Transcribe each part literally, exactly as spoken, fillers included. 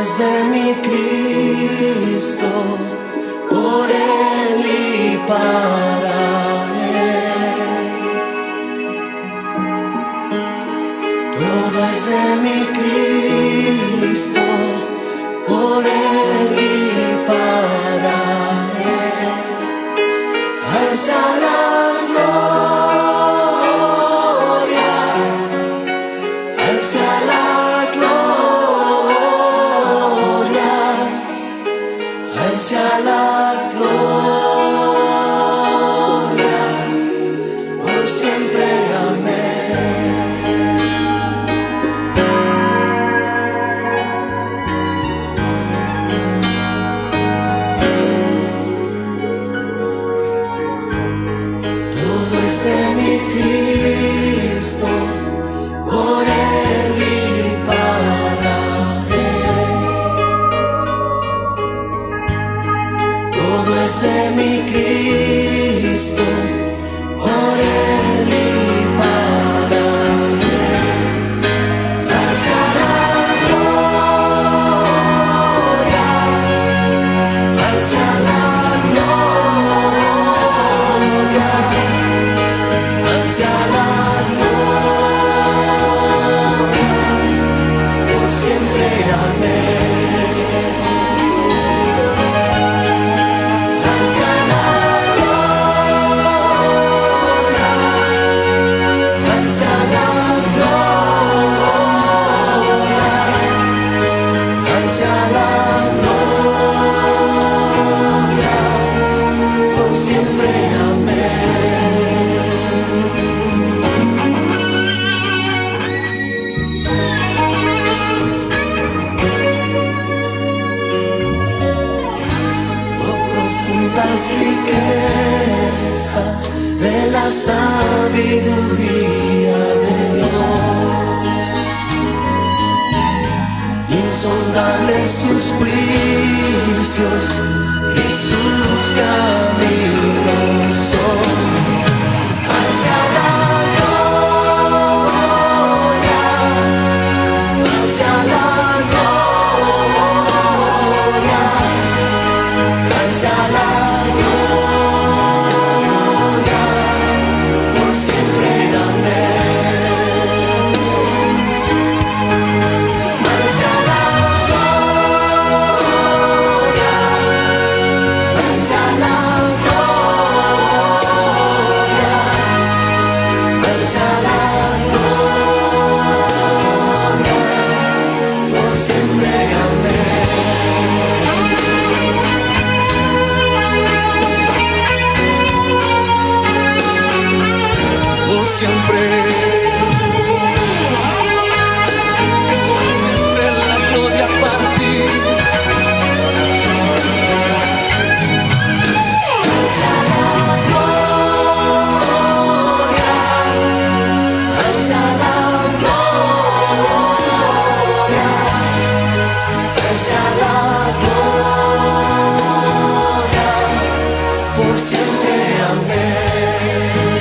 es de mi Cristo, por Él y para Él. Todo es de mi Cristo, por Él y para Él. Hacia la gloria, hacia la gloria, hacia la gloria, por siempre, amén. Todo es de mi Cristo, por Él y para Él. Todo es de mi Cristo, por Él y para Él. Hacia la gloria, hacia la gloria, hacia la gloria, por siempre, amén. Hacia la gloria, hacia la gloria, hacia la gloria, por siempre, amén. Las riquezas de la sabiduría de Dios, insondables sus juicios y sus caminos son. Hacia la gloria, hacia la gloria, hacia la siempre, amén. Por siempre, por siempre la gloria para ti. Hacia la gloria, hacia la gloria, hacia la gloria, por siempre, amén.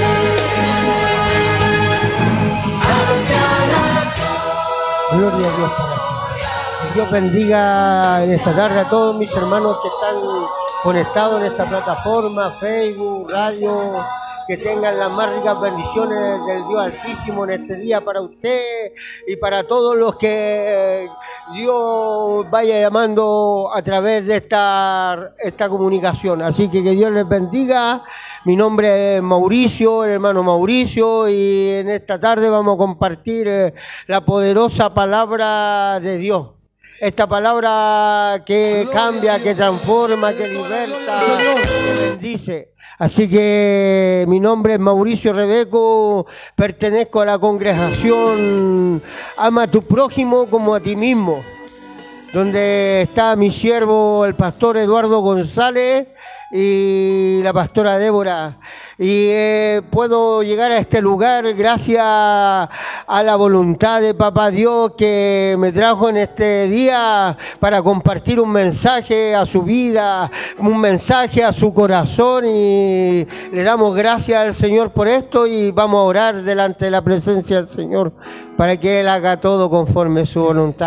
Hacia la Gloria a Dios para ti. Que Dios bendiga en esta tarde a todos mis hermanos que están conectados en esta plataforma, Facebook, radio. Que tengan las más ricas bendiciones del Dios Altísimo en este día para usted y para todos los que Dios vaya llamando a través de esta, esta comunicación. Así que que Dios les bendiga. Mi nombre es Mauricio, el hermano Mauricio, y en esta tarde vamos a compartir la poderosa palabra de Dios. Esta palabra que cambia, que transforma, que liberta, que bendice. Así que mi nombre es Mauricio Rebeco, pertenezco a la congregación Ama a tu prójimo como a ti mismo, donde está mi siervo, el pastor Eduardo González, y la pastora Débora. Y eh, puedo llegar a este lugar gracias a la voluntad de Papá Dios que me trajo en este día para compartir un mensaje a su vida, un mensaje a su corazón, y le damos gracias al Señor por esto y vamos a orar delante de la presencia del Señor para que Él haga todo conforme a su voluntad.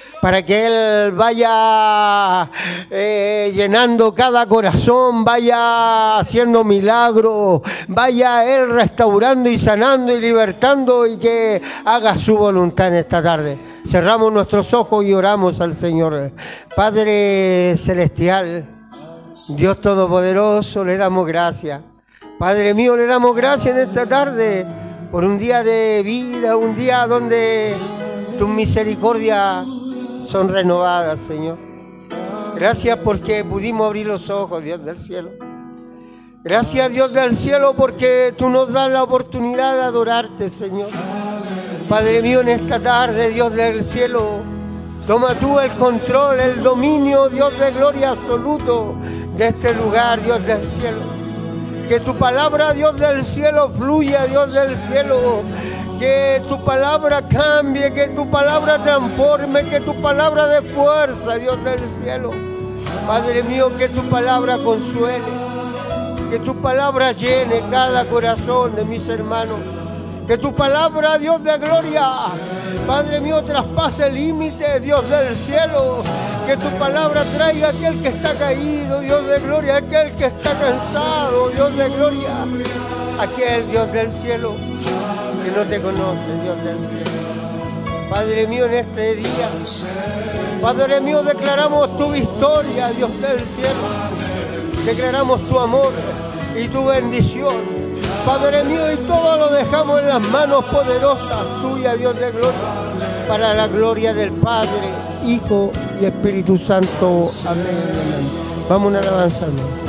para que Él vaya eh, llenando cada corazón, vaya haciendo milagros, vaya Él restaurando y sanando y libertando y que haga su voluntad en esta tarde. Cerramos nuestros ojos y oramos al Señor. Padre Celestial, Dios Todopoderoso, le damos gracias. Padre mío, le damos gracias en esta tarde por un día de vida, un día donde tus misericordias son renovadas, Señor. Gracias porque pudimos abrir los ojos, Dios del cielo. Gracias, Dios del cielo, porque tú nos das la oportunidad de adorarte, Señor. Padre mío, en esta tarde, Dios del cielo, toma tú el control, el dominio, Dios de gloria absoluto de este lugar, Dios del cielo. Que tu palabra, Dios del cielo, fluya, Dios del cielo. Que tu palabra cambie, que tu palabra transforme, que tu palabra dé fuerza, Dios del cielo. Padre mío, que tu palabra consuele, que tu palabra llene cada corazón de mis hermanos. Que tu palabra, Dios de gloria, Padre mío, traspase límites, Dios del cielo. Que tu palabra traiga a aquel que está caído, Dios de gloria, aquel que está cansado, Dios de gloria, aquel, Dios del cielo, que no te conoce, Dios del cielo. Padre mío, en este día, Padre mío, declaramos tu victoria, Dios del cielo. Declaramos tu amor y tu bendición. Padre mío, y todo lo dejamos en las manos poderosas tuyas, Dios de gloria, para la gloria del Padre, Hijo y Espíritu Santo. Amén. Amén. Vamos a alabanza.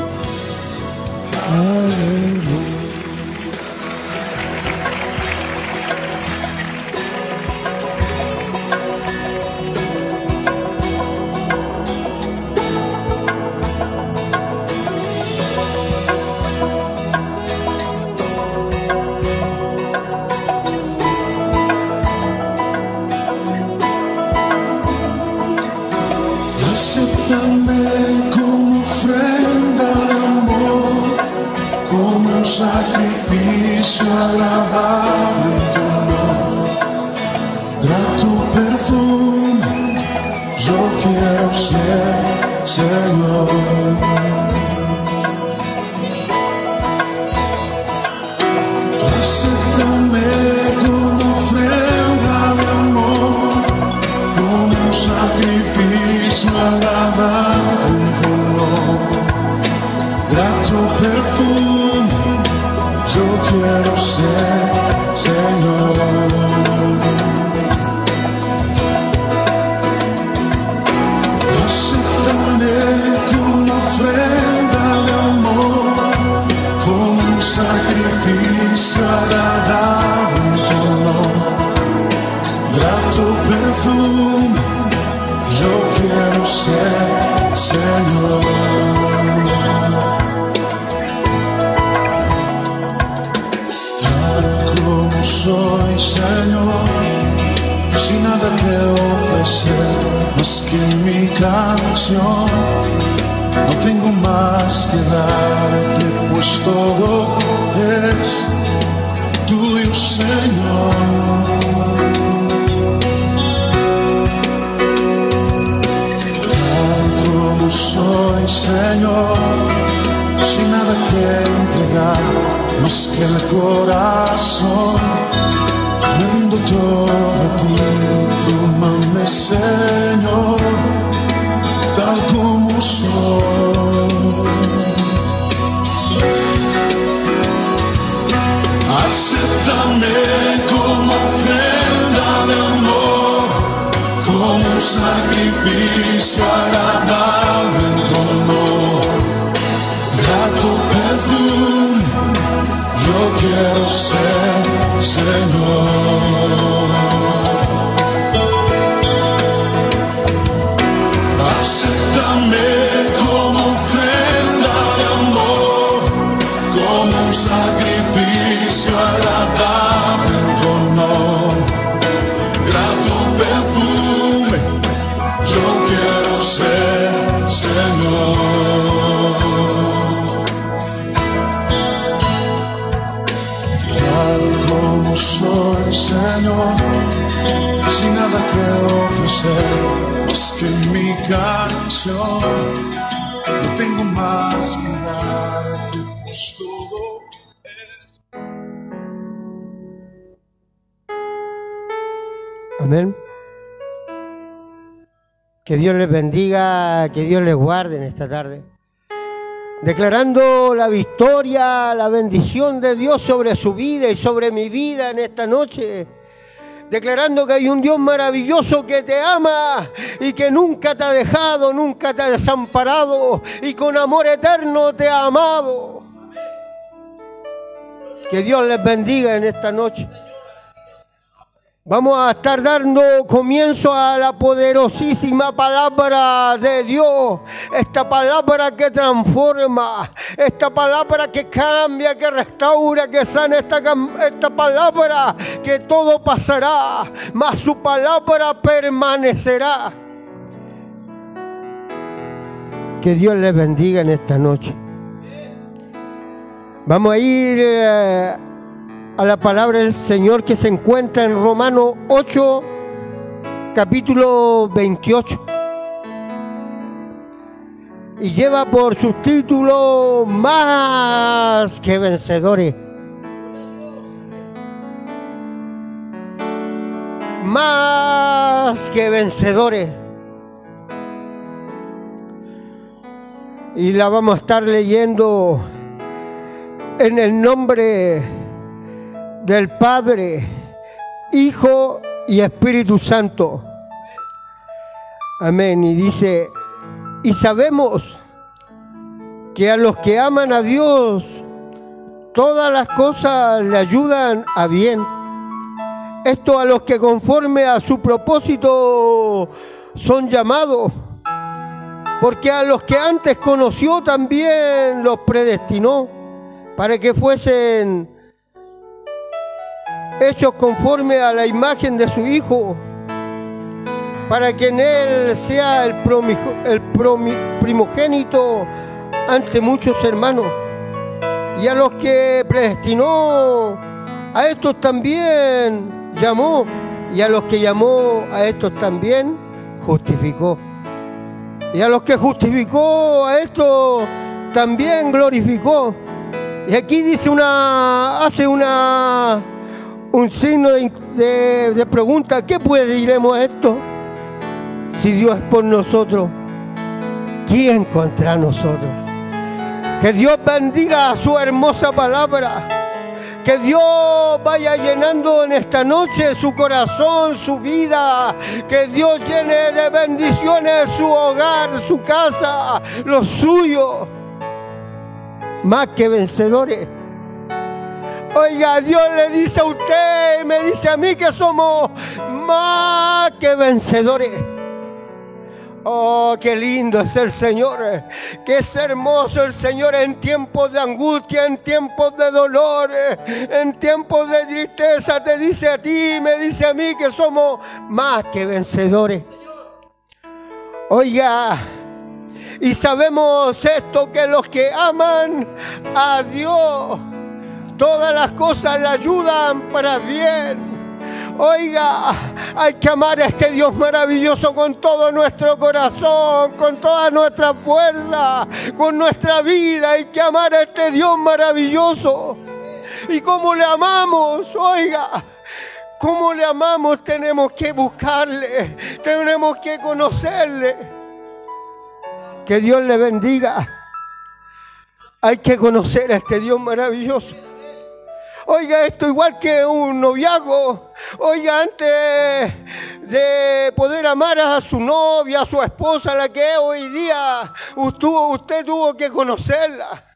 Aleluya. Sacrificio agradable en tu honor, grato perfume, yo quiero ser, Señor. Acéptame como ofrenda de amor, como un sacrificio agradable en tu honor, grato perfume, yo quiero ser, Señor. Acéptame como ofrenda de amor, como un sacrificio agradable en tu honor, grato perfume, yo quiero ser, Señor. Soy, Señor, sin nada que ofrecer más que mi canción. No tengo más que darte, pues todo es tuyo, Señor. Tal como soy, Señor, sin nada que entregar más que el corazón, me rindo todo a ti, tómame, Señor, tal como soy. Acéptame como ofrenda de amor, como un sacrificio agradable en tu honor, grato perfume, yo quiero ser, Señor. Acéptame como ofrenda de amor, como un sacrificio agradable en tu honor, grato perfume, yo quiero ser, Señor. Tal como soy, Señor, sin nada que ofrecer más que mi canción. No tengo más que darte, pues todo es. Amén. Que Dios les bendiga, que Dios les guarde en esta tarde. Declarando la victoria, la bendición de Dios sobre su vida y sobre mi vida en esta noche. Declarando que hay un Dios maravilloso que te ama y que nunca te ha dejado, nunca te ha desamparado y con amor eterno te ha amado. Que Dios les bendiga en esta noche. Vamos a estar dando comienzo a la poderosísima palabra de Dios. Esta palabra que transforma, esta palabra que cambia, que restaura, que sana, esta, esta palabra que todo pasará, mas su palabra permanecerá. Que Dios les bendiga en esta noche. Vamos a ir Eh, a la palabra del Señor que se encuentra en Romanos ocho, capítulo veintiocho. Y lleva por subtítulo Más que vencedores. Más que vencedores. Y la vamos a estar leyendo en el nombre del Padre, Hijo y Espíritu Santo. Amén. Y dice, y sabemos que a los que aman a Dios, todas las cosas le ayudan a bien. Esto a los que conforme a su propósito son llamados, porque a los que antes conoció también los predestinó para que fuesen hechos conforme a la imagen de su Hijo, para que en Él sea el, promijo, el promi, primogénito ante muchos hermanos. Y a los que predestinó, a estos también llamó, y a los que llamó, a estos también justificó. Y a los que justificó, a estos también glorificó. Y aquí dice una, hace una... un signo de, de, de pregunta. ¿Qué pues diremos esto? Si Dios es por nosotros, ¿quién contra nosotros? Que Dios bendiga su hermosa palabra. Que Dios vaya llenando en esta noche su corazón, su vida. Que Dios llene de bendiciones su hogar, su casa, los suyos. Más que vencedores. Oiga, Dios le dice a usted y me dice a mí que somos más que vencedores. Oh, qué lindo es el Señor. Que es hermoso el Señor en tiempos de angustia, en tiempos de dolor, en tiempos de tristeza. Te dice a ti y me dice a mí que somos más que vencedores. Oiga, y sabemos esto, que los que aman a Dios, todas las cosas le ayudan para bien. Oiga, hay que amar a este Dios maravilloso con todo nuestro corazón, con toda nuestra fuerza, con nuestra vida. Hay que amar a este Dios maravilloso. ¿Y cómo le amamos? Oiga, ¿cómo le amamos? Tenemos que buscarle, tenemos que conocerle. Que Dios le bendiga. Hay que conocer a este Dios maravilloso. Oiga, esto igual que un noviazgo. Oiga, antes de poder amar a su novia, a su esposa, la que es hoy día, usted, usted tuvo que conocerla.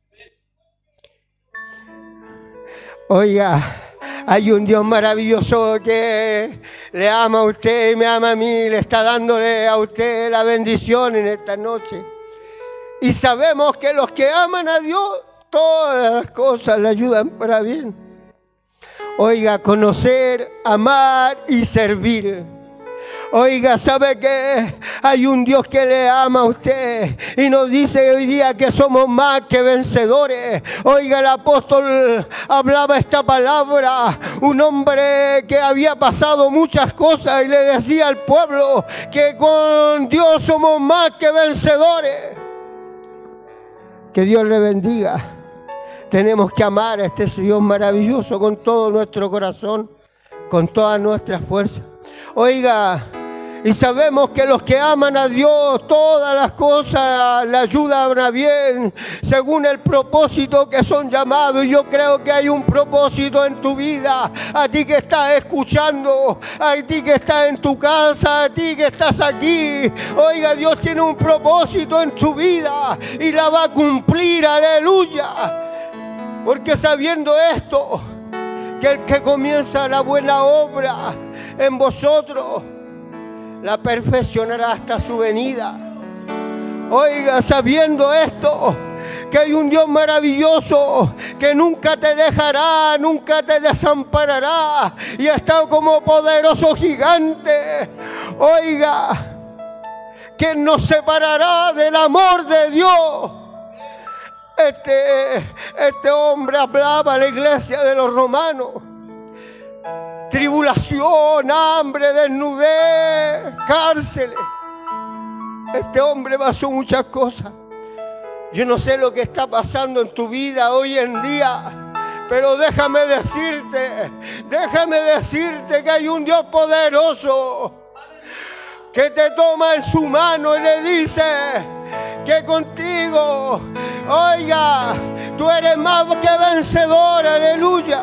Oiga, hay un Dios maravilloso que le ama a usted y me ama a mí, le está dándole a usted la bendición en esta noche. Y sabemos que los que aman a Dios, todas las cosas le ayudan para bien. Oiga, conocer, amar y servir. Oiga, ¿sabe qué? Hay un Dios que le ama a usted y nos dice hoy día que somos más que vencedores. Oiga, el apóstol hablaba esta palabra, un hombre que había pasado muchas cosas y le decía al pueblo que con Dios somos más que vencedores. Que Dios le bendiga. Tenemos que amar a este Dios maravilloso con todo nuestro corazón, con todas nuestras fuerzas. Oiga, y sabemos que los que aman a Dios, todas las cosas le ayudan a bien, según el propósito que son llamados. Y yo creo que hay un propósito en tu vida, a ti que estás escuchando, a ti que estás en tu casa, a ti que estás aquí. Oiga, Dios tiene un propósito en tu vida y la va a cumplir, aleluya. Porque sabiendo esto, que el que comienza la buena obra en vosotros, la perfeccionará hasta su venida. Oiga, sabiendo esto, que hay un Dios maravilloso que nunca te dejará, nunca te desamparará y está como poderoso gigante. Oiga, que nos separará del amor de Dios. Este, este hombre hablaba a la iglesia de los romanos. Tribulación, hambre, desnudez, cárceles. Este hombre pasó muchas cosas. Yo no sé lo que está pasando en tu vida hoy en día, pero déjame decirte, déjame decirte que hay un Dios poderoso que te toma en su mano y le dice que contigo, oiga, tú eres más que vencedor, aleluya.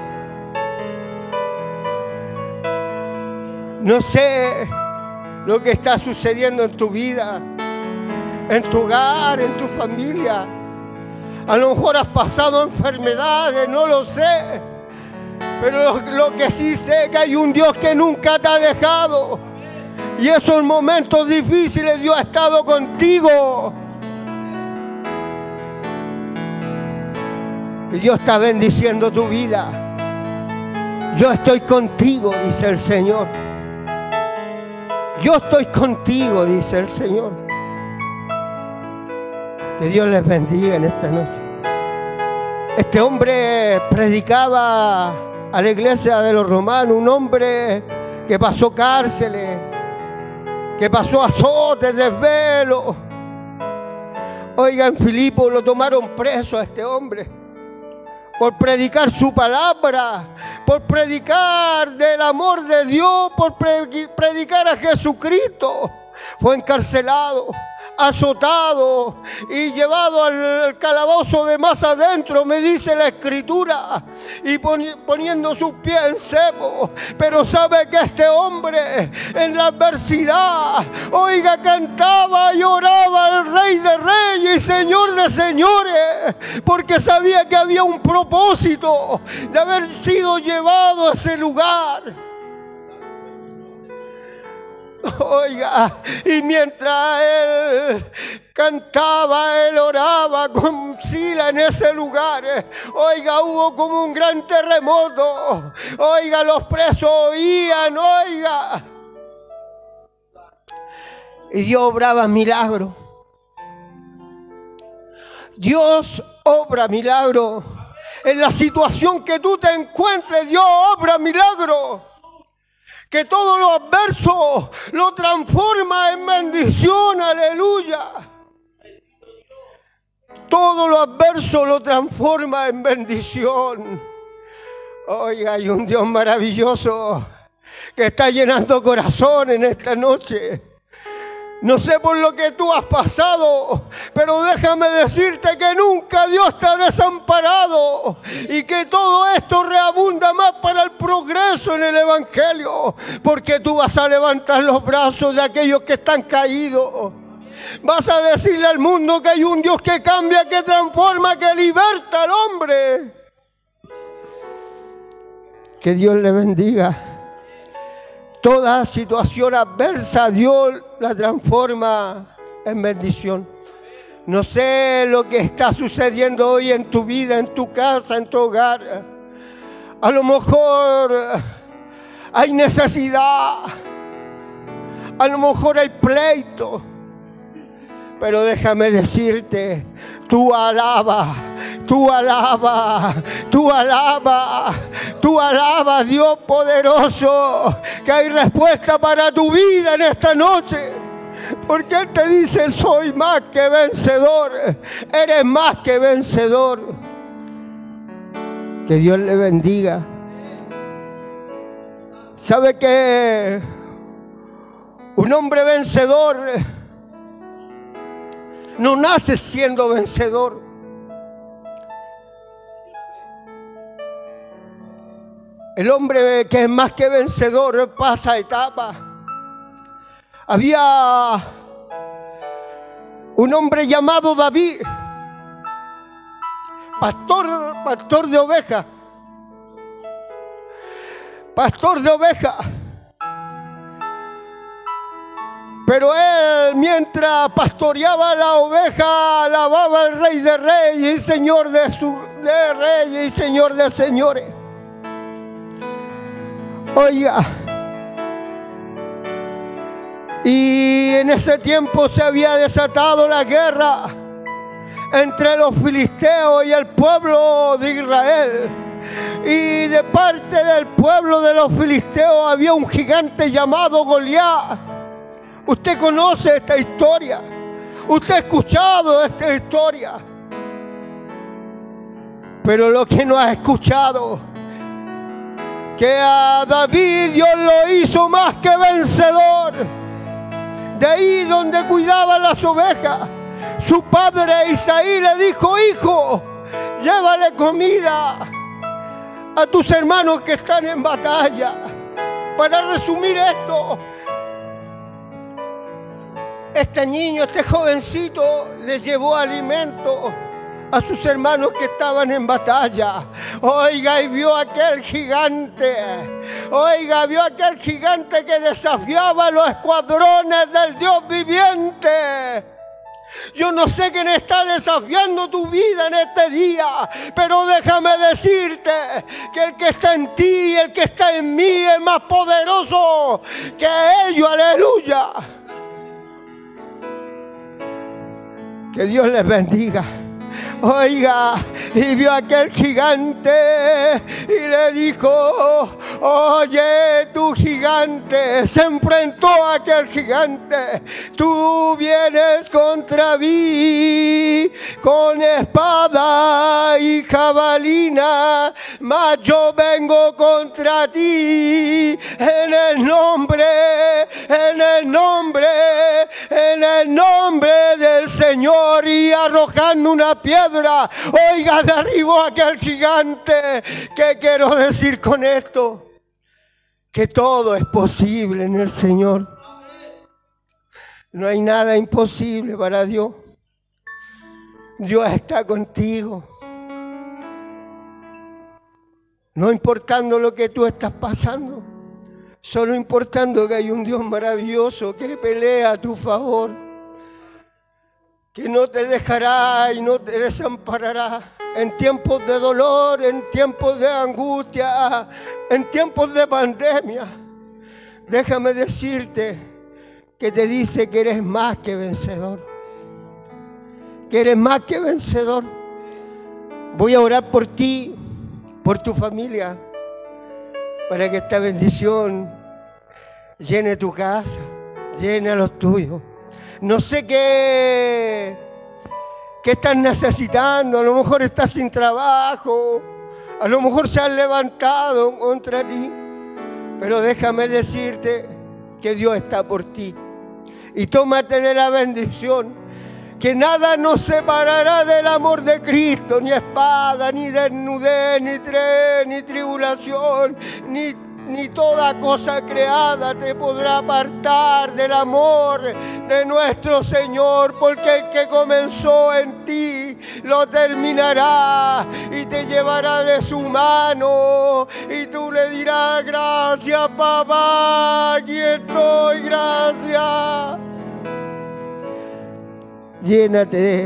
No sé lo que está sucediendo en tu vida, en tu hogar, en tu familia. A lo mejor has pasado enfermedades, no lo sé. Pero lo, lo que sí sé es que hay un Dios que nunca te ha dejado. Y esos momentos difíciles Dios ha estado contigo. Y Dios está bendiciendo tu vida. Yo estoy contigo, dice el Señor. Yo estoy contigo, dice el Señor. Que Dios les bendiga en esta noche. Este hombre predicaba a la iglesia de los romanos, un hombre que pasó cárceles, que pasó azotes, desvelos. Oiga, en Filipo lo tomaron preso a este hombre por predicar su palabra, por predicar del amor de Dios, por predicar a Jesucristo. Fue encarcelado, azotado y llevado al calabozo de más adentro, me dice la Escritura, y poniendo sus pies en cepo. Pero sabe que este hombre en la adversidad, oiga, cantaba y oraba al Rey de Reyes y Señor de Señores, porque sabía que había un propósito de haber sido llevado a ese lugar. Oiga, y mientras él cantaba, él oraba con Sila en ese lugar. Oiga, hubo como un gran terremoto. Oiga, los presos oían, oiga. Y Dios obraba milagros. Dios obra milagros. En la situación que tú te encuentres, Dios obra milagros. Que todo lo adverso lo transforma en bendición, aleluya. Todo lo adverso lo transforma en bendición. Oiga, hay un Dios maravilloso que está llenando corazón en esta noche. No sé por lo que tú has pasado, pero déjame decirte que nunca Dios te ha desamparado y que todo esto reabunda más para el progreso en el Evangelio, porque tú vas a levantar los brazos de aquellos que están caídos. Vas a decirle al mundo que hay un Dios que cambia, que transforma, que liberta al hombre. Que Dios le bendiga. Toda situación adversa Dios la transforma en bendición. No sé lo que está sucediendo hoy en tu vida, en tu casa, en tu hogar. A lo mejor hay necesidad. A lo mejor hay pleito. Pero déjame decirte, tú alaba, tú alaba, tú alaba, tú alaba, Dios poderoso, que hay respuesta para tu vida en esta noche. Porque Él te dice, soy más que vencedor, eres más que vencedor. Que Dios le bendiga. ¿Sabe que un hombre vencedor no nace siendo vencedor? El hombre que es más que vencedor pasa etapas. Había un hombre llamado David, pastor, pastor de ovejas, pastor de ovejas. Pero él, mientras pastoreaba la oveja, alababa al Rey de Reyes y Señor de, su, de Reyes y Señor de Señores. Oiga, y en ese tiempo se había desatado la guerra entre los filisteos y el pueblo de Israel. Y de parte del pueblo de los filisteos había un gigante llamado Goliat. Usted conoce esta historia. Usted ha escuchado esta historia. Pero lo que no ha escuchado, que a David Dios lo hizo más que vencedor. De ahí donde cuidaba las ovejas, su padre Isaí le dijo, hijo, llévale comida a tus hermanos que están en batalla. Para resumir esto, este niño, este jovencito, le llevó alimento a sus hermanos que estaban en batalla. Oiga, y vio aquel gigante. Oiga, vio aquel gigante que desafiaba los escuadrones del Dios viviente. Yo no sé quién está desafiando tu vida en este día, pero déjame decirte que el que está en ti y el que está en mí es más poderoso que ellos. Aleluya. Que Dios les bendiga. Oiga, y vio a aquel gigante y le dijo, oye, tu gigante, se enfrentó a aquel gigante, tú vienes contra mí con espada y jabalina, mas yo vengo contra ti en el nombre, en el nombre, en el nombre del Señor, y arrojando una piedra, oiga, derribó a aquel gigante. ¿Qué quiero decir con esto? Que todo es posible en el Señor. No hay nada imposible para Dios. Dios está contigo. No importando lo que tú estás pasando, solo importando que hay un Dios maravilloso que pelea a tu favor, que no te dejará y no te desamparará en tiempos de dolor, en tiempos de angustia, en tiempos de pandemia. Déjame decirte que te dice que eres más que vencedor, que eres más que vencedor. Voy a orar por ti, por tu familia, para que esta bendición llene tu casa, llene a los tuyos. No sé qué, qué estás necesitando, a lo mejor estás sin trabajo, a lo mejor se han levantado contra ti, pero déjame decirte que Dios está por ti. Y tómate de la bendición, que nada nos separará del amor de Cristo, ni espada, ni desnudez, ni tren, ni tribulación, ni Ni toda cosa creada te podrá apartar del amor de nuestro Señor, porque el que comenzó en ti lo terminará y te llevará de su mano y tú le dirás, gracias papá, aquí estoy, gracias. Llénate,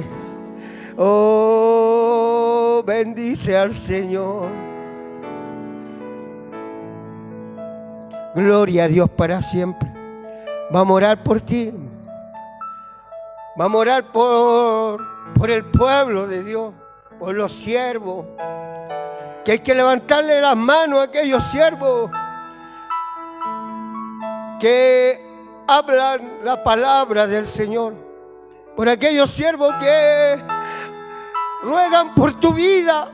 oh, bendice al Señor. Gloria a Dios para siempre. Vamos a orar por ti. Vamos a orar por, por el pueblo de Dios, por los siervos. Que hay que levantarle las manos a aquellos siervos que hablan la palabra del Señor. Por aquellos siervos que ruegan por tu vida.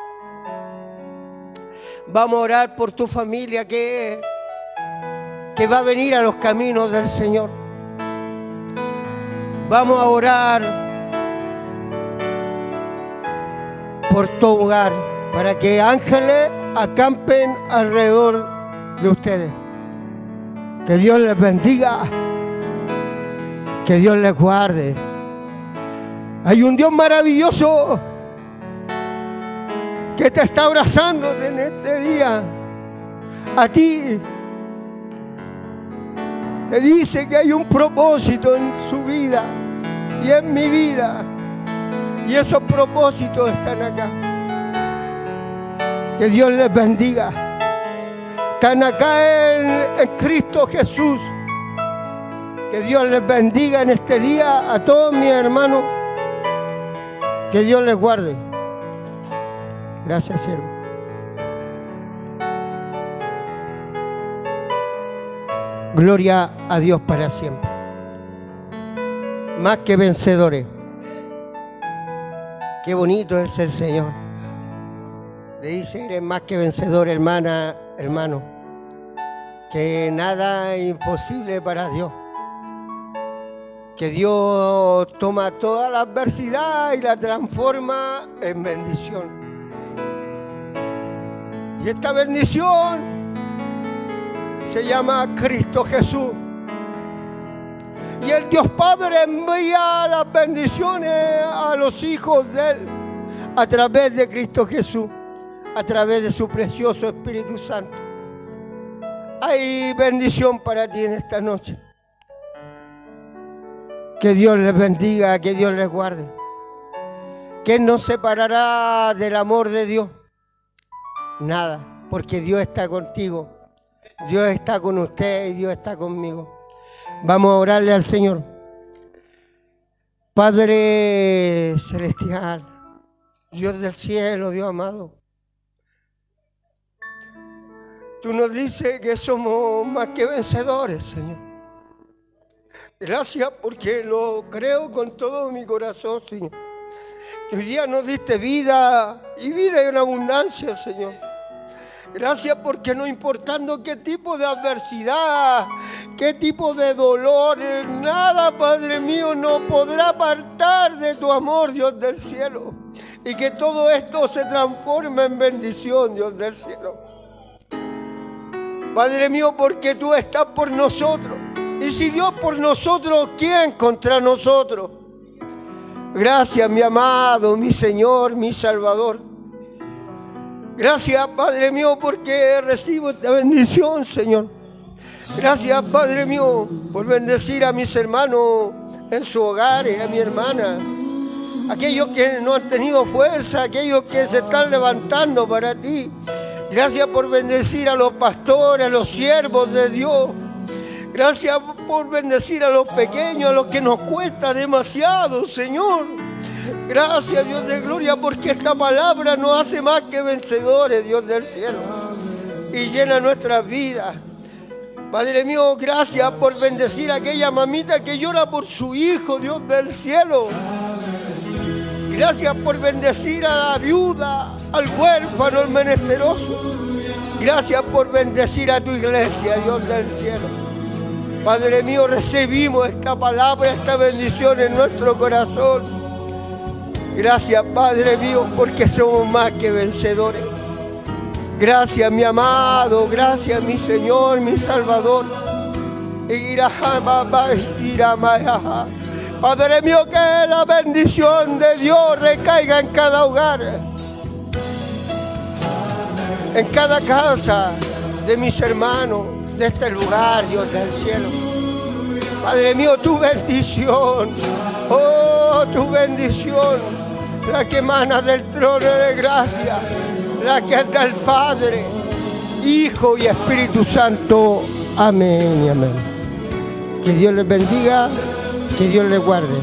Vamos a orar por tu familia que, que va a venir a los caminos del Señor. Vamos a orar por tu hogar para que ángeles acampen alrededor de ustedes. Que Dios les bendiga, que Dios les guarde. Hay un Dios maravilloso que te está abrazando en este día. A ti te dice que hay un propósito en su vida y en mi vida, y esos propósitos están acá. Que Dios les bendiga. Están acá en, en Cristo Jesús. Que Dios les bendiga en este día a todos mis hermanos. Que Dios les guarde. Gracias, siervo. Gloria a Dios para siempre. Más que vencedores. Qué bonito es el Señor. Le dice, eres más que vencedor, hermana, hermano. Que nada es imposible para Dios. Que Dios toma toda la adversidad y la transforma en bendición. Y esta bendición se llama Cristo Jesús. Y el Dios Padre envía las bendiciones a los hijos de Él a través de Cristo Jesús, a través de su precioso Espíritu Santo. Hay bendición para ti en esta noche. Que Dios les bendiga, que Dios les guarde. ¿Quién nos separará del amor de Dios? Nada, porque Dios está contigo. Dios está con usted y Dios está conmigo. Vamos a orarle al Señor. Padre celestial, Dios del cielo, Dios amado. Tú nos dices que somos más que vencedores, Señor. Gracias porque lo creo con todo mi corazón, Señor. Que hoy día nos diste vida y vida en abundancia, Señor. Gracias porque no importando qué tipo de adversidad, qué tipo de dolor, nada, Padre mío, no podrá apartar de tu amor, Dios del cielo. Y que todo esto se transforme en bendición, Dios del cielo. Padre mío, porque tú estás por nosotros. Y si Dios por nosotros, ¿quién contra nosotros? Gracias, mi amado, mi Señor, mi Salvador. Gracias, Padre mío, porque recibo esta bendición, Señor. Gracias, Padre mío, por bendecir a mis hermanos en sus hogares, a mi hermana. Aquellos que no han tenido fuerza, aquellos que se están levantando para ti. Gracias por bendecir a los pastores, a los siervos de Dios. Gracias por bendecir a los pequeños, a los que nos cuesta demasiado, Señor. Gracias, Dios de gloria, porque esta palabra nos hace más que vencedores, Dios del cielo, y llena nuestras vidas. Padre mío, gracias por bendecir a aquella mamita que llora por su hijo, Dios del cielo. Gracias por bendecir a la viuda, al huérfano, al menesteroso. Gracias por bendecir a tu iglesia, Dios del cielo. Padre mío, recibimos esta palabra, esta bendición en nuestro corazón. Gracias, Padre mío, porque somos más que vencedores. Gracias, mi amado, gracias, mi Señor, mi Salvador. Padre mío, que la bendición de Dios recaiga en cada hogar, en cada casa de mis hermanos, de este lugar, Dios del cielo. Padre mío, tu bendición, oh, tu bendición, la que emana del trono de gracia, la que es del Padre, Hijo y Espíritu Santo. Amén y amén. Que Dios les bendiga, que Dios les guarde.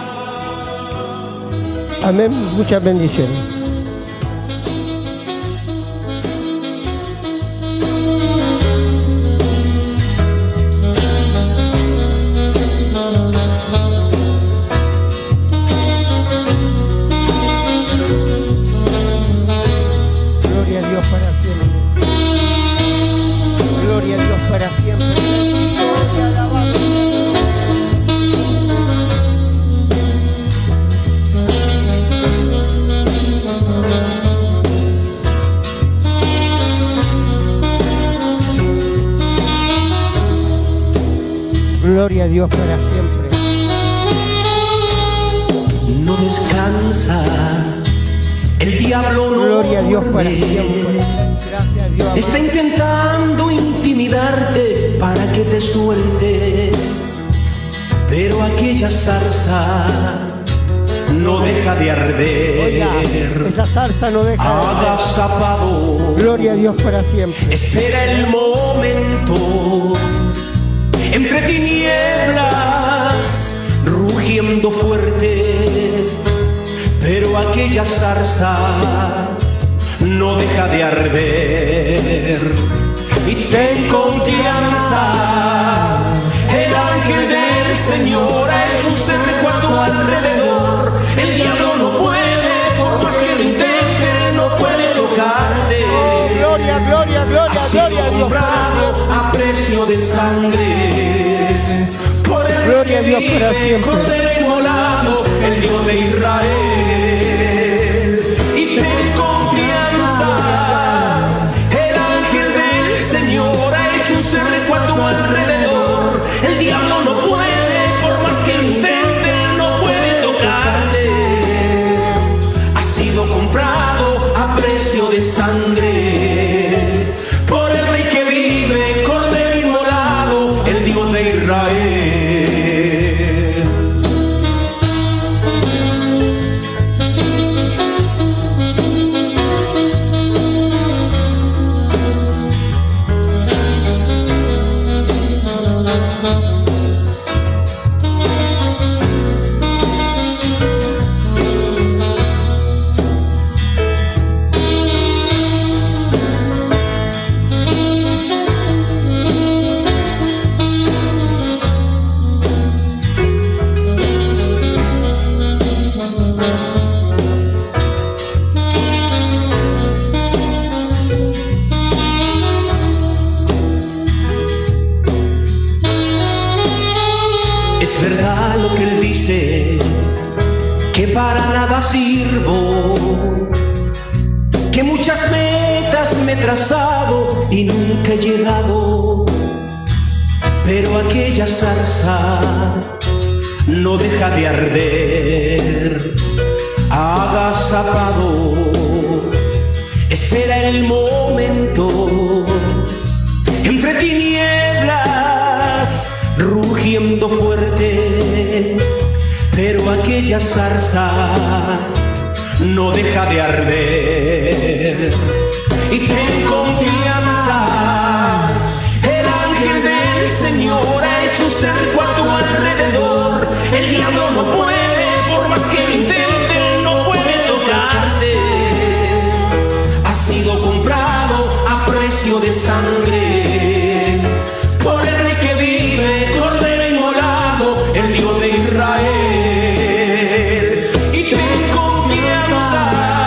Amén, muchas bendiciones. Gloria a Dios para siempre. Gloria a Dios para siempre. Bendito y alabado. Gloria a Dios para siempre. No descansa, el diablo no Gloria a Dios para duerme. siempre. Gracias a Dios. Está intentando intimidarte para que te sueltes, pero aquella zarza no deja de arder. Oiga, esa zarza no deja de arder. Agazapado, Gloria a Dios para siempre. espera el momento entre tinieblas, rugiendo fuerte, pero aquella zarza no deja de arder. Y ten confianza, el ángel del Señor ha hecho un cerco a tu alrededor. El diablo no puede, por más que lo intente, no puede tocarte. Oh, gloria, gloria, gloria, Ha sido gloria a Dios. comprado a precio de sangre por el Gloria a que Dios para vive, siempre. Cordero inmolado, el Dios de Israel. Y ten confianza, el ángel del Señor ha hecho un cerco a tu alrededor. El diablo no puede, por más que lo intente, no puede tocarte. Ha sido comprado a precio de sangre por el rey que vive, Cordero inmolado, el Dios de Israel. Es verdad lo que él dice, que para nada sirvo, que muchas metas me he trazado y nunca he llegado, pero aquella zarza no deja de arder. Agazapado, espera el momento entre tinieblas, rugiendo fuerte, pero aquella zarza no deja de arder. Y ten confianza, el ángel del Señor ha hecho un cerco a tu alrededor. El diablo no puede, por más que lo intente, no puede tocarte. Ha sido comprado a precio de sangre por el rey que vive, Cordero inmolado, el Dios de Israel. Y ten confianza,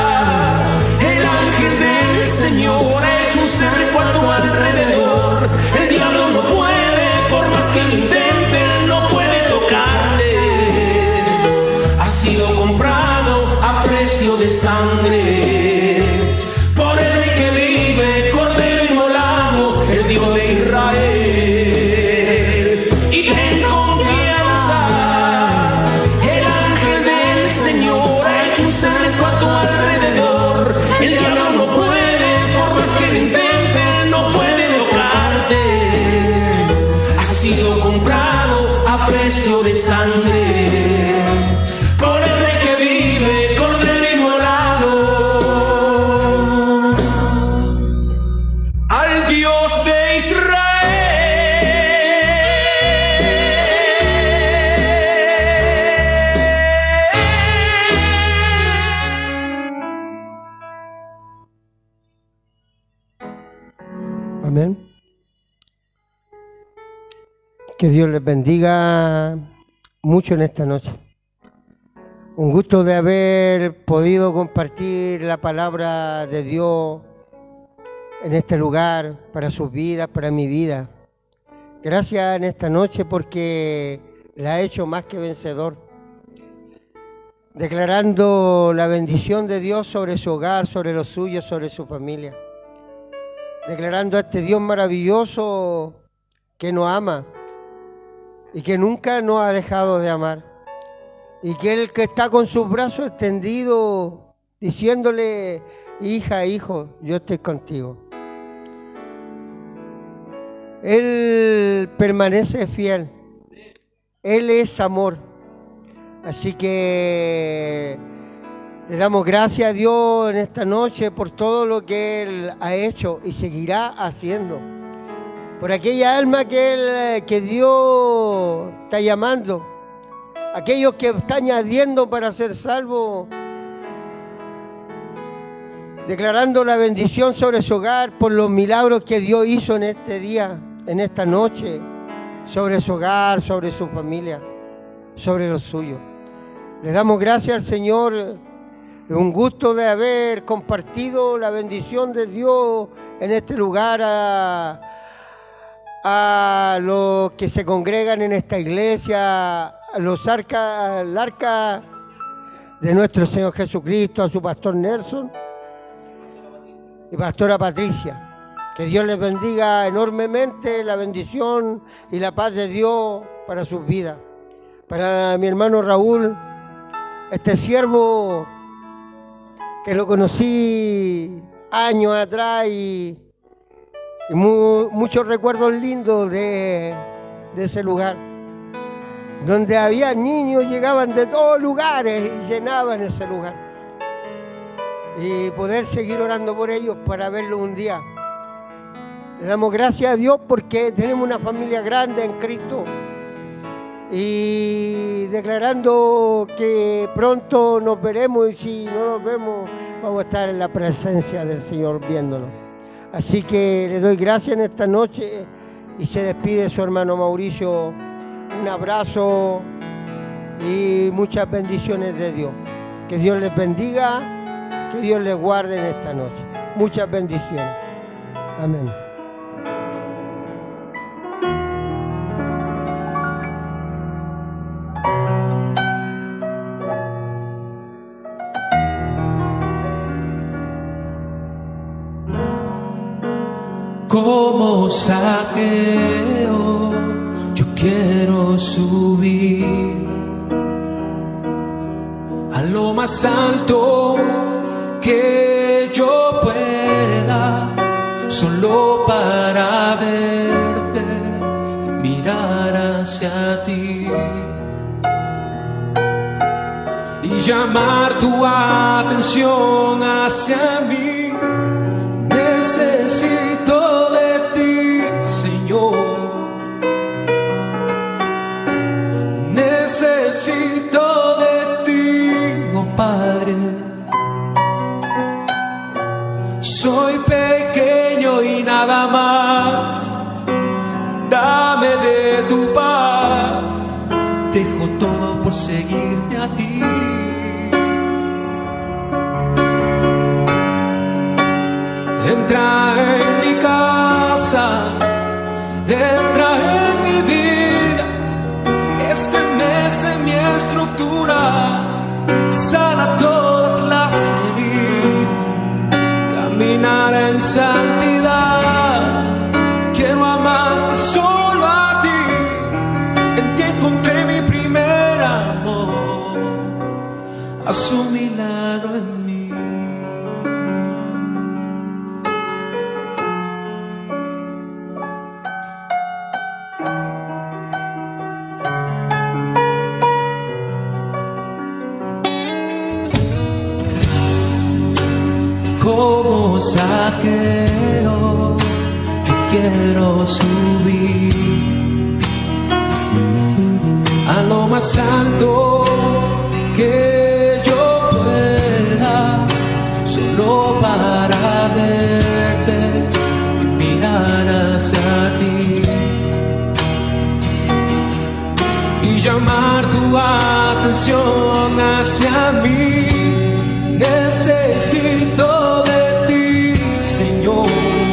el ángel del Señor ha hecho un cerco a tu alrededor. El diablo no puede, por más que lo intente, no puede tocarte. Ha sido comprado a precio de sangre por el rey que vive, Cordero inmolado, el Dios de Israel. Y ten confianza, el ángel del Señor ha hecho un cerco a tu alrededor. El diablo no puede, por más que lo intente, no puede tocarte. Ha sido comprado a precio de sangre por el rey que vive, Cordero inmolado, al Dios de Israel. Que Dios les bendiga mucho en esta noche. Un gusto de haber podido compartir la palabra de Dios en este lugar, para sus vidas, para mi vida. Gracias en esta noche porque la ha hecho más que vencedor. Declarando la bendición de Dios sobre su hogar, sobre los suyos, sobre su familia. Declarando a este Dios maravilloso que nos ama y que nunca nos ha dejado de amar. Y que Él que está con sus brazos extendidos, diciéndole, hija, hijo, yo estoy contigo. Él permanece fiel. Él es amor. Así que le damos gracias a Dios en esta noche por todo lo que Él ha hecho y seguirá haciendo. Por aquella alma que, él, que Dios está llamando. Aquellos que está añadiendo para ser salvos. Declarando la bendición sobre su hogar por los milagros que Dios hizo en este día, en esta noche. Sobre su hogar, sobre su familia, sobre los suyos. Le damos gracias al Señor. Es un gusto de haber compartido la bendición de Dios en este lugar a, a los que se congregan en esta iglesia, a los arca, al arca de nuestro Señor Jesucristo, a su pastor Nelson y pastora Patricia. Que Dios les bendiga enormemente, la bendición y la paz de Dios para sus vidas. Para mi hermano Raúl, este siervo que lo conocí años atrás y, y mu, muchos recuerdos lindos de, de ese lugar, donde había niños, llegaban de todos lugares y llenaban ese lugar. Y poder seguir orando por ellos para verlos un día. Le damos gracias a Dios porque tenemos una familia grande en Cristo. Y declarando que pronto nos veremos, y si no nos vemos vamos a estar en la presencia del Señor viéndonos. Así que le doy gracias en esta noche y se despide su hermano Mauricio. Un abrazo y muchas bendiciones de Dios. Que Dios les bendiga, que Dios les guarde en esta noche. Muchas bendiciones. Amén. Como Zaqueo, yo quiero subir a lo más alto que yo pueda, solo para verte y mirar hacia ti y llamar tu atención hacia mí. Necesito de ti, Señor. Necesito de ti, oh Padre. Soy pequeño y nada más. Dame de tu paz. Dejo todo por seguirte a ti. Entra en mi casa, entra en mi vida, estremece mi estructura, sana todas las heridas, caminar en santidad, quiero amarte solo a ti, en ti encontré mi primer amor, haz un milagro en mí. Como Zaqueo, yo quiero subir a lo más alto que yo pueda, solo para verte y mirar hacia ti llamar tu atención hacia mí. Necesito de ti, Señor.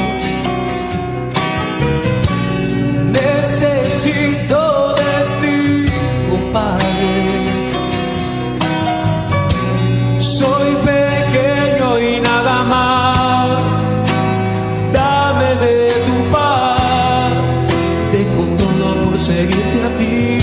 Necesito de ti, oh Padre. Soy pequeño y nada más. Dame de tu paz. Dejo todo por seguirte a ti.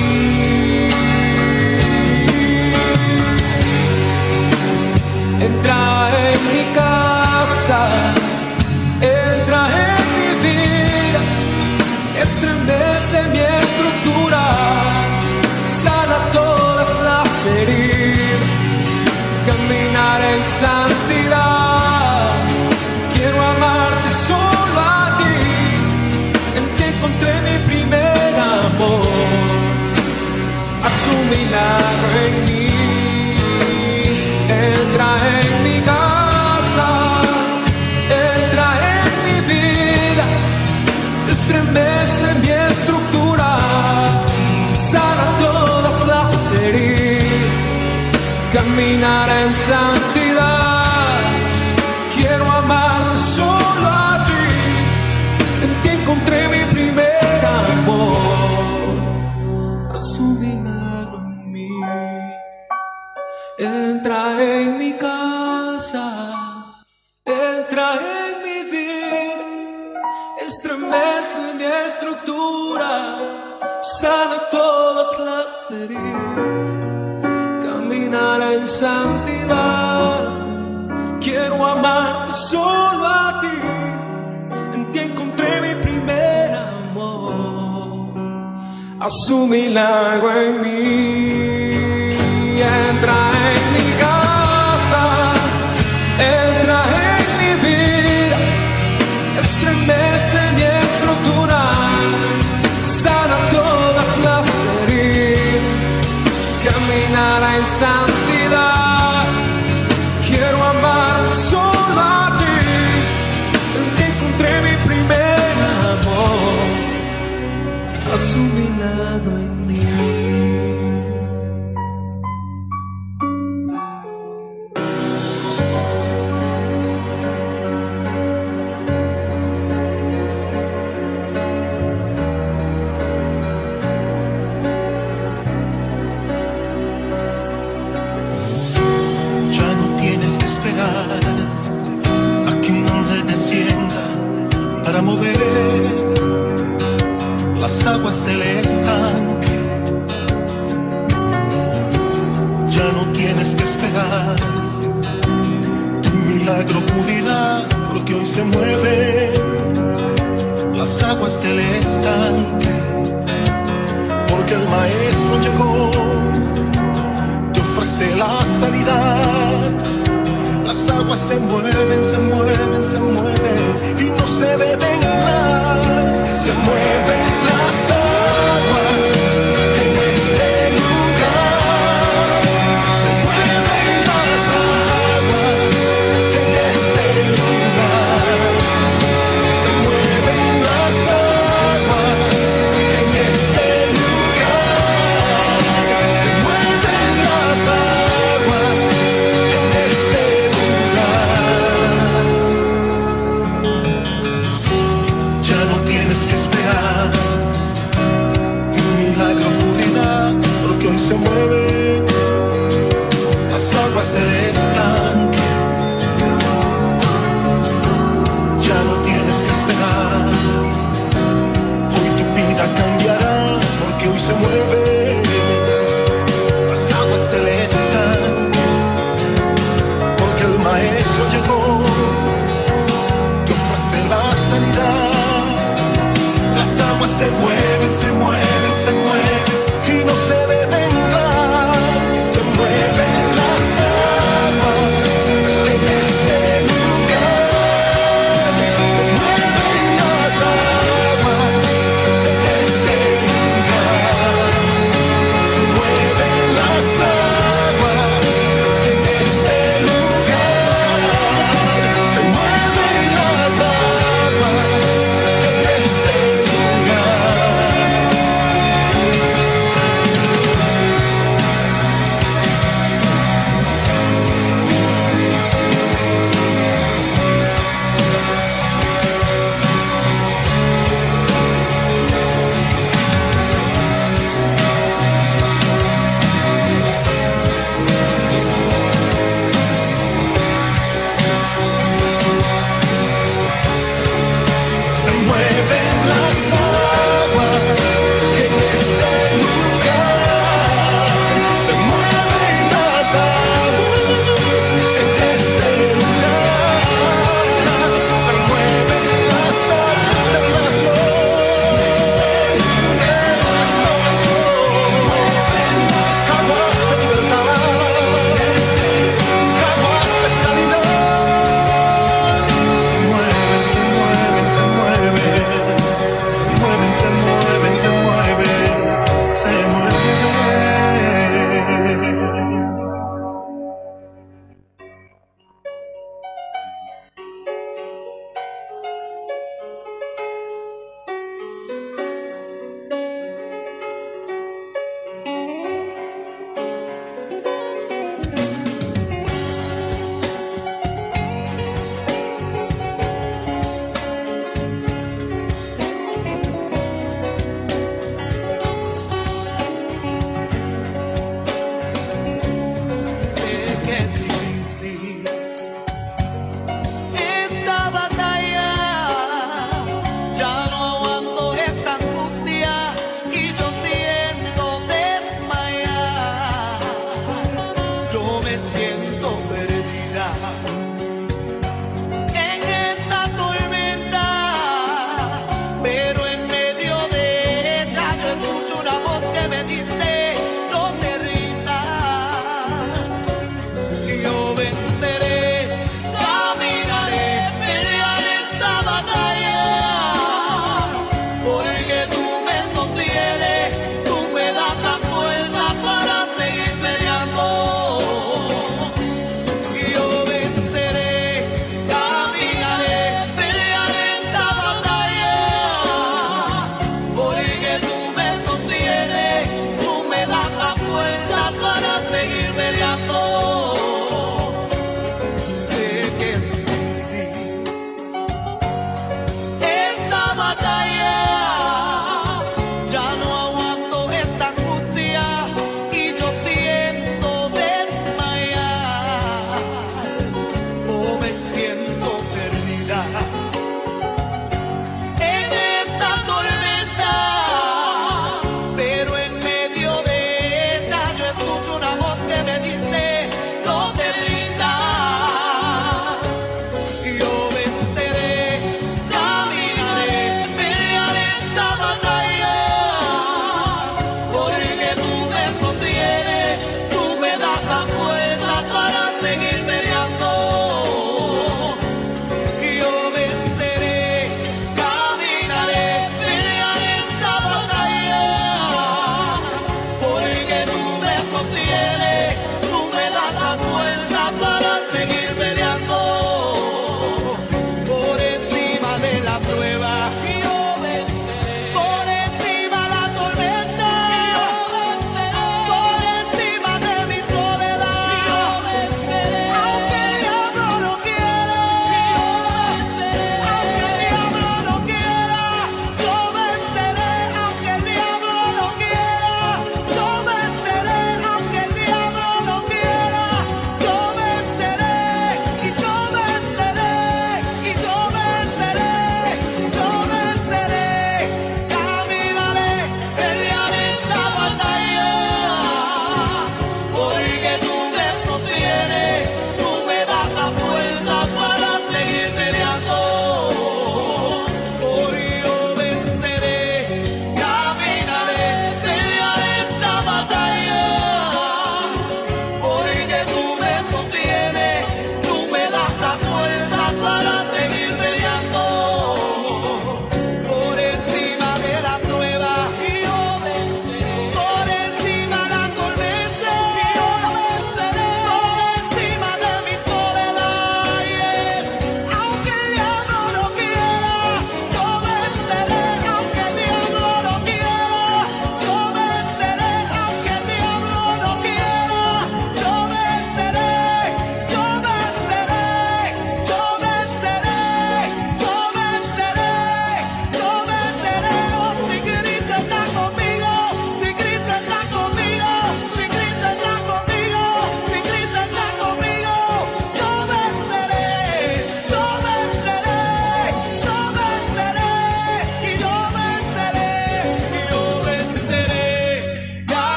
Entra en mi casa, entra en mi vida, estremece mi estructura, sana todas las heridas, caminar en santidad. Quiero amarte solo a ti, en ti encontré mi primer amor. Haz un milagro en mí. Entra en mi casa, entra en mi vida, estremece mi estructura, sana todas las heridas, caminar en santidad. Quiero amar solo a ti, en ti encontré mi primer amor. Haz un milagro en mí. Entra en mi casa, entra en mi vida, estremece mi estructura, sana todas las heridas, caminar en santidad. Quiero amarte solo a ti, en ti encontré mi primer amor. Haz un milagro en mí. Entra en mi casa, entra en mi vida, estremece mi estructura, sana todas las heridas, caminar en santidad. Quiero amar solo a ti, en ti encontré mi primer amor. Haz un milagro en mí. A que un ángel descienda para mover las aguas del estanque. Ya no tienes que esperar, tu milagro ocurrirá, porque hoy se mueven las aguas del estanque. Porque el maestro llegó, te ofrece la sanidad. Las aguas se mueven, se mueven, se mueven y no se detendrán. Se mueven las aguas en este lugar. Se mueven las aguas en este lugar. Se mueven las aguas en este lugar. Se mueven las aguas en este lugar. Ya no tienes que esperar, un milagro ocurrirá, porque hoy se mueven las aguas del estanque. Ya no tienes que esperar, hoy tu vida cambiará, porque hoy se mueven las aguas del estanque. Porque el maestro llegó, te ofrece la sanidad. Las aguas se mueven, se mueven, se mueven y no se detendrán. Se mueven las aguas en este lugar. Se mueven las aguas en este lugar. Se mueven las aguas en este lugar. Se mueven las aguas en este lugar.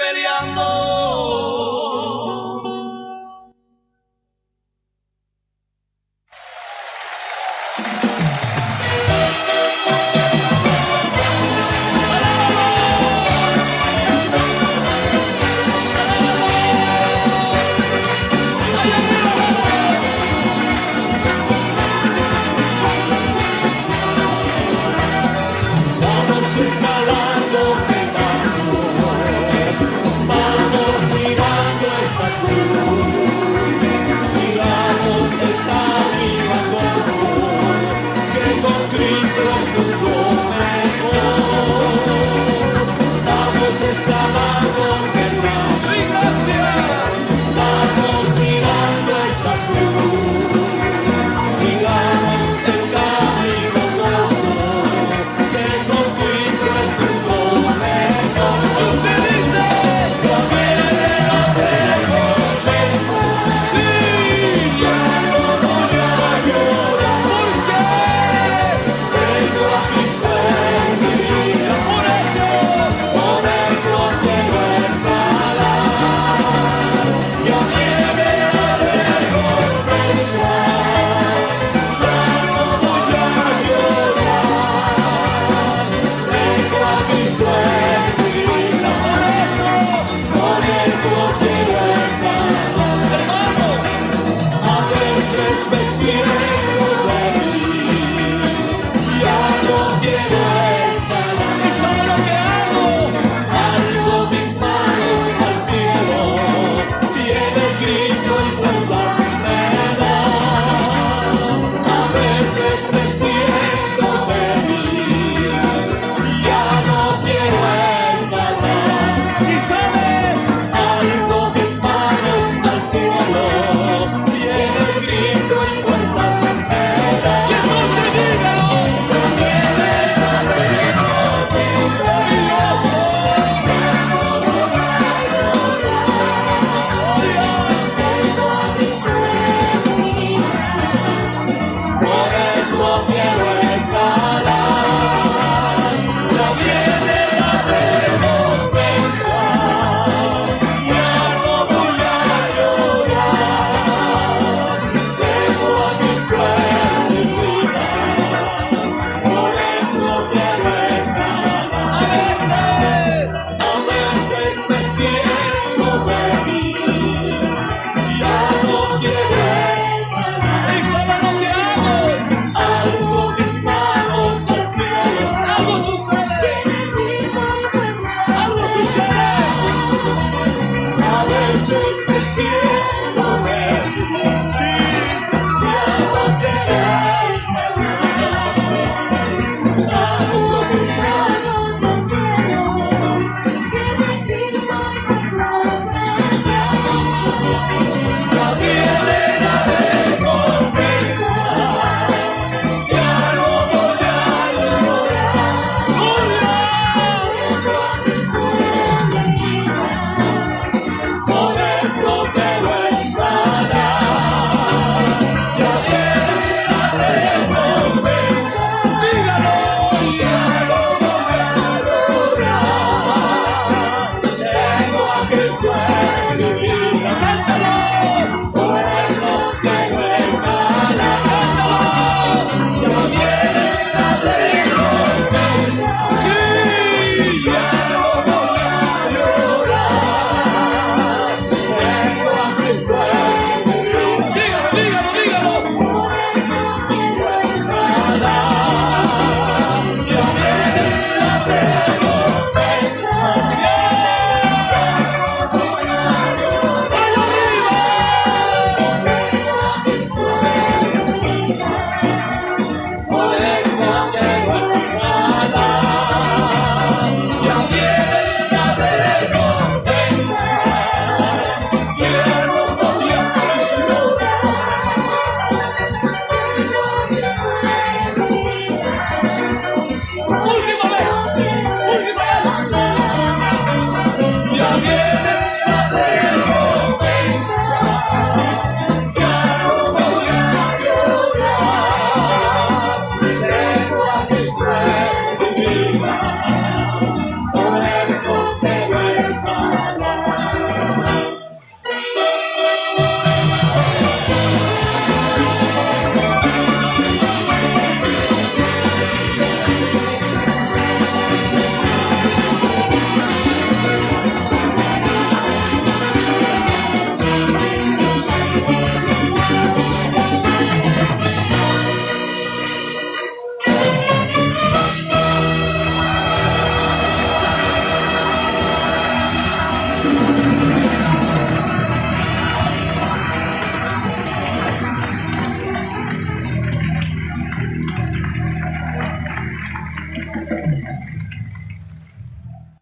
peleando. Por eso te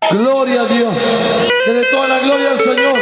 Gloria a Dios. Dele toda la gloria al Señor.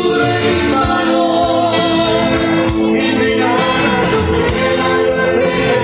Yeah.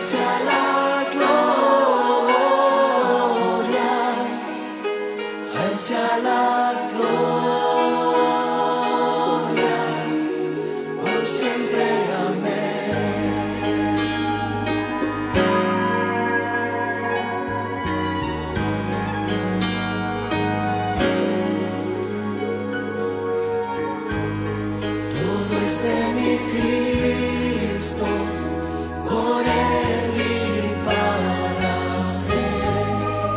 hacia la gloria, hacia la gloria, por siempre, amén. Todo es de mi Cristo, por Él y para Él.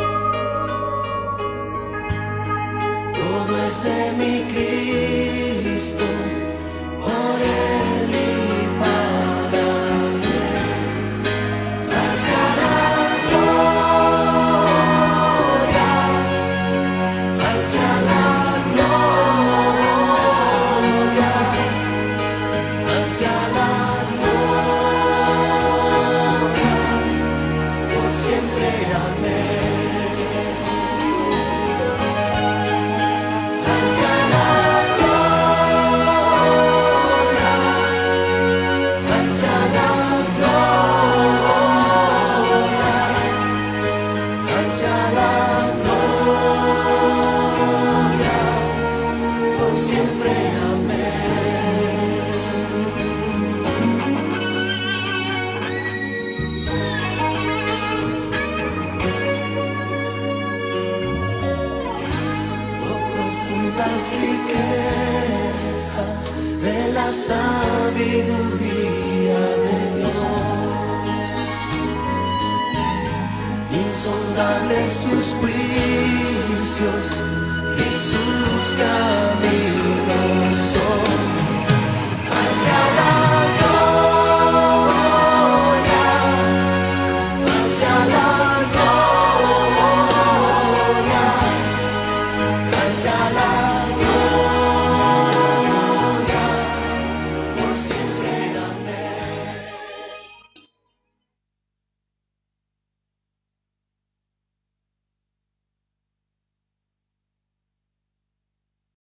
Todo es de mi Cristo, por Él y para Él. Hacia la gloria, hacia la gloria, hacia la siempre, amén. Hacia la gloria, hacia la gloria, hacia la gloria, por siempre, amén. Las riquezas de la sabiduría de Dios, insondables sus juicios y sus caminos son.